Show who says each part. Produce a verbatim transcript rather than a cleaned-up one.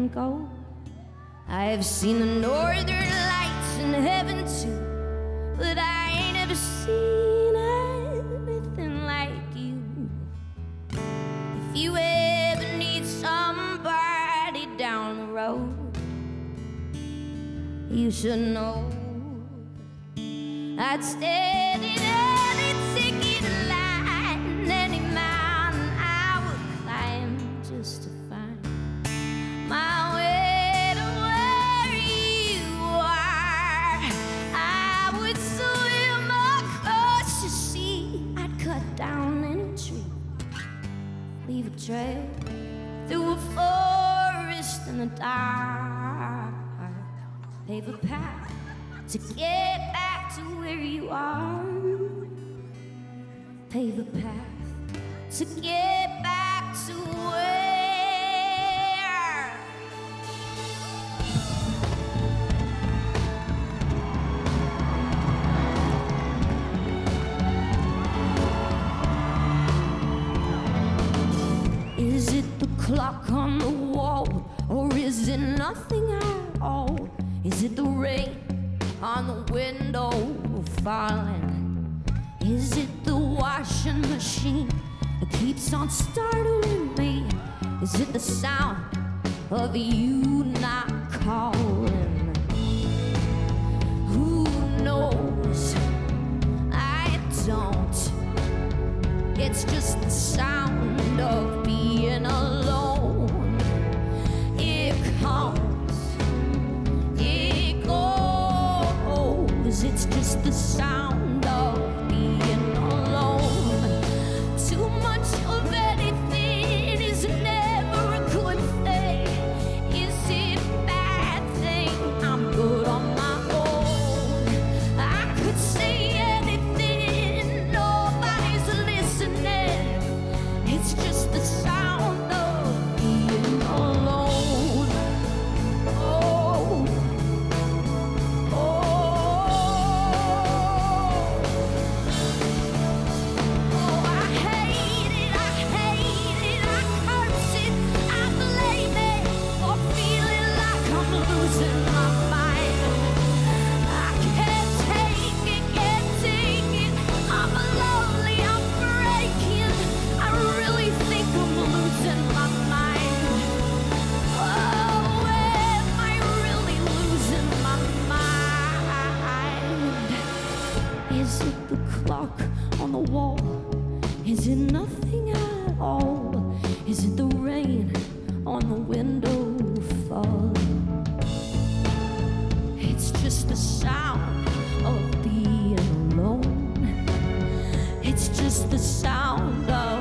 Speaker 1: and go. I have seen the northern lights in heaven too, but I ain't ever seen anything like you. If you ever need somebody down the road, you should know I'd stand in any ticket line, any mountain I would climb just to find my way to where you are. I would swim across the sea, I'd cut down any tree, leave a trail through a forest in the dark, pave a path to get back to where you are, pave a path to get back to where. Is it the clock on the wall, or is it nothing at all? Is it the rain on the window falling? Is it the washing machine that keeps on startling me? Is it the sound of you not calling? Who knows? I don't. It's just the sound of being alone. It comes, it's just the sound of being alone. Too much of anything is never a good thing. Is it a bad thing? I'm good on my own. I could say anything, nobody's listening. It's just the sound of being alone. Oh, oh. Is it the clock on the wall? Is it nothing at all? Is it the rain on the window falling? It's just the sound of being alone. It's just the sound of